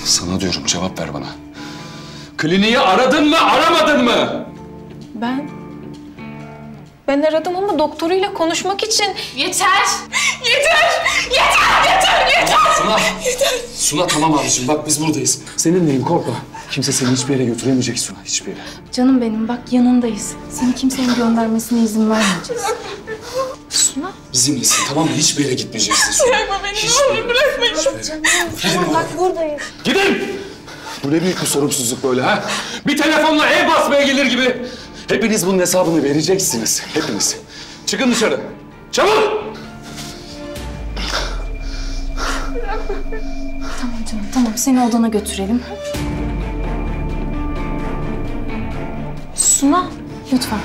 Sana diyorum, cevap ver bana. Kliniği aradın mı, aramadın mı? Ben aradım ama doktoruyla konuşmak için. Yeter! Yeter! Yeter! Yeter! Yeter! Suna! Yeter! Suna tamam abiciğim, bak biz buradayız. Seninleyim, korkma. Kimse seni hiçbir yere götüremeyecek Suna, hiçbir yere. Canım benim, bak yanındayız. Seni kimsenin göndermesine izin vermeyeceğiz. Suna. Bizimlesin, tamam mı? Hiçbir yere gitmeyeceksin Suna. Bırakma beni, ne olur bırakma. Canım, bak buradayız. Gidin! Bu ne büyük bir sorumsuzluk böyle ha? Bir telefonla ev basmaya gelir gibi. Hepiniz bunun hesabını vereceksiniz, hepiniz. Çıkın dışarı, çabuk! Tamam canım, tamam. Seni odana götürelim. Suna, lütfen.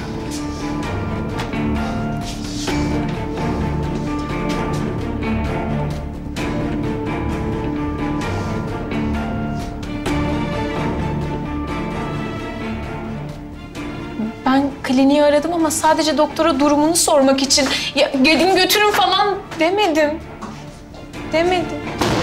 Ben kliniği aradım ama sadece doktora durumunu sormak için. Ya gelin götürün falan demedim. Demedim.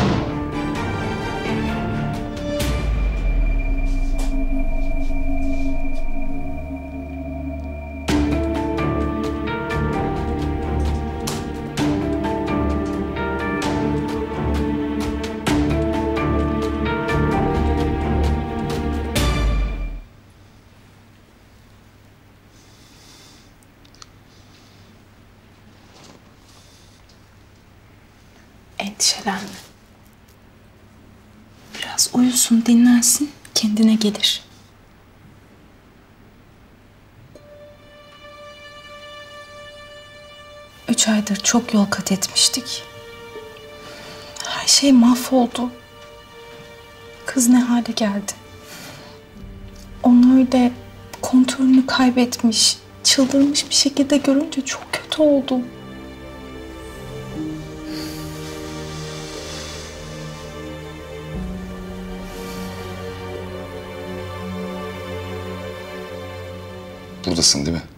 Endişelenme. Biraz uyusun, dinlensin, kendine gelir. Üç aydır çok yol kat etmiştik. Her şey mahvoldu. Kız ne hale geldi. Onu öyle kontrolünü kaybetmiş, çıldırmış bir şekilde görünce çok kötü oldum. Buradasın değil mi?